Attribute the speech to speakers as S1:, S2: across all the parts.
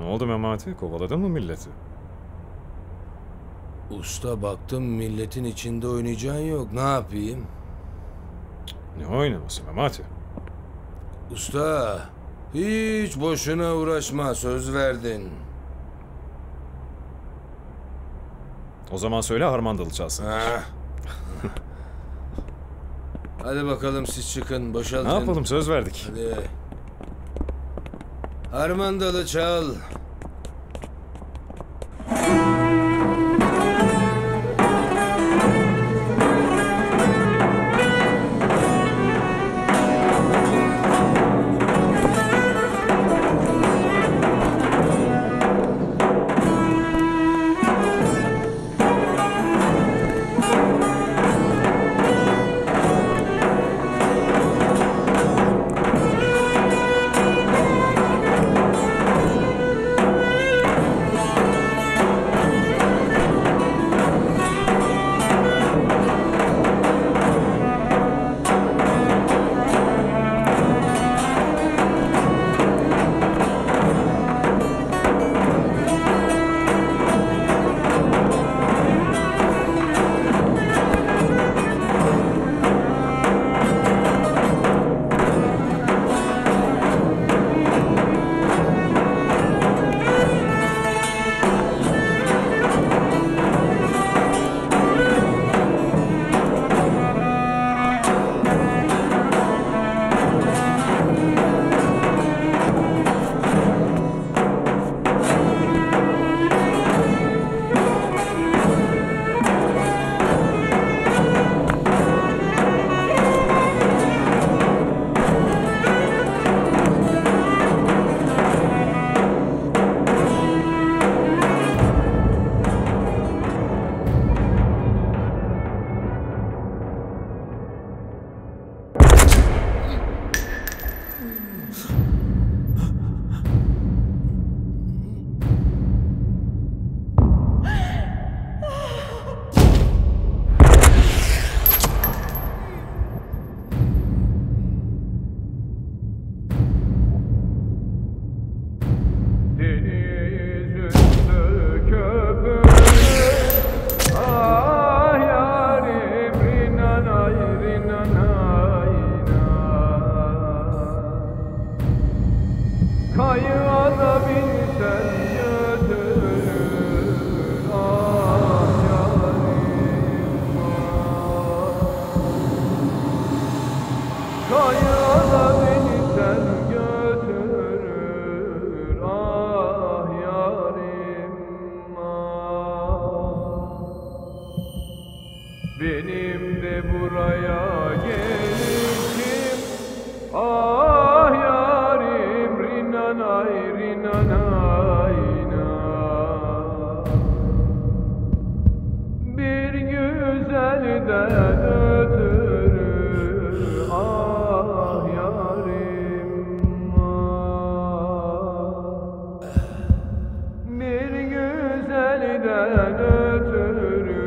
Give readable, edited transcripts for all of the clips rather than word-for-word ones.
S1: oldu Memati? Kovaladın mı milleti?
S2: Usta baktım milletin içinde oynayacağın yok. Ne yapayım?
S1: Ne oynaması Memati?
S2: Usta hiç boşuna uğraşma, söz verdin.
S1: O zaman söyle harmandalı çalsın.
S2: Ha. Hadi bakalım siz çıkın, boşaltın.
S1: Ne yapalım, söz verdik.
S2: Hadi. Harmandalı çal.
S3: Benim de buraya gelişim, ah yarim, rinanay rinanayna. Bir güzelden ötürü, ah yarim, ah. Bir güzelden ötürü,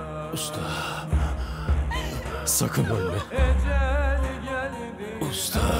S1: Sakın ölme.
S2: Usta.